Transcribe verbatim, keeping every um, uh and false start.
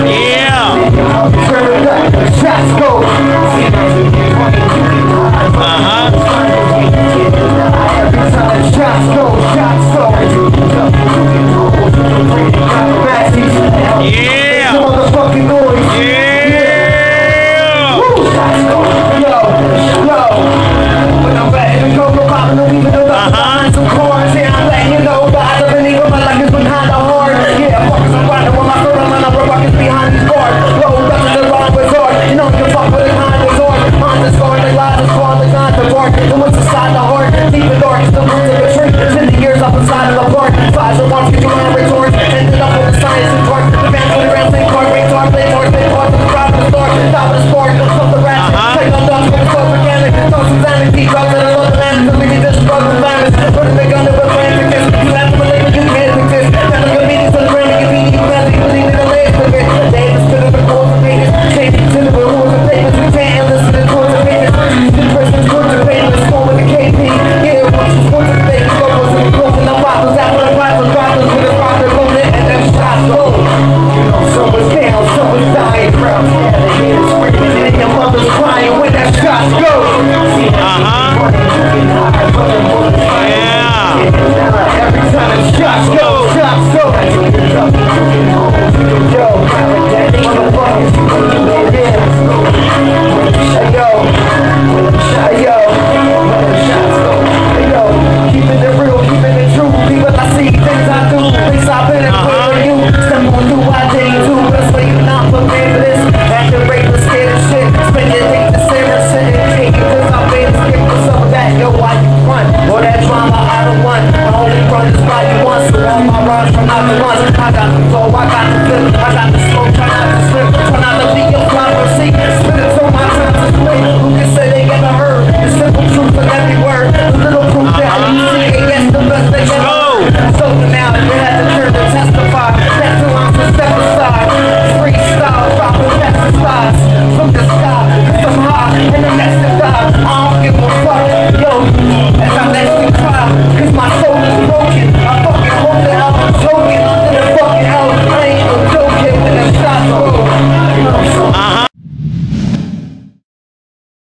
Yeah. Shots go. Uh-huh. Shots go, shots go. Yeah. Motherfucking noise. Yeah. Woo. Yo, yo. When I'm back in the cocoa popping, don't even know about behind some cars. Yeah, I'm letting you know, but I don't believe in my life is behind the horn. Yeah, fuckers I'm riding with my girl, I'm on the rockets behind these bars. Roll up to the wrong resort. You know you fuck with the kind resort. On the score, the lies is falling on the board. And what's inside the heart? Deep in dark, the roots of the tree. Ten years up inside of the park. Five and one, two, one, retort. Ended up with the science and torch. The fans with the rats, they card, ring, torch, they torch, they torch. The crowd, the store, top of the sport. Some the rats, take on dogs, from the store, organic. Toss some sanity, drugs, and another man. So we can just run the virus. Put it together with franticness. You have to believe it, you can't exist. Never your meetings on the ground, you can be easy, you believe in the latest again. Davis to the course of pages. Change to the rules of papers. We can't listen to the course of pages. This person's course of pages. Score with the K P. Yeah, what's the course of pages? Locals and the close and the bottles. After the rifles, rifles with a rock, they're rolling and them shots go. Someone's down, someone's dying. Crowds gathered here screaming and your mother's crying when that shots go. Uh-huh. Yeah. Every time the shots go, shots go. Yo, motherfuckers, yeah. Hey yo, hey yo, shots go. Hey yo, keeping it real, keeping it true. People I see, things I do, things I've been in for you. Step on through, I dare you to. Best way you not prepared for this. Acting reckless, scared of shit. Spend your day to say and sit and take it. Cause I've been skipping with some of that. Yo, why you run? Or that drama I don't want. I only run this by you once. So all my runs from out the runs. I got the flow, I got the feeling, I got the smoke.